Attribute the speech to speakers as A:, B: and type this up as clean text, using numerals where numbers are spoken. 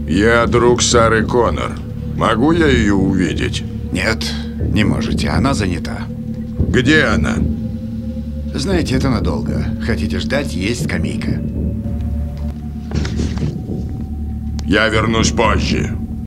A: Я друг Сары Коннор. Могу я ее увидеть?
B: Нет, не можете. Она занята.
A: Где она?
B: Знаете, это надолго. Хотите ждать, есть скамейка.
A: Я вернусь позже.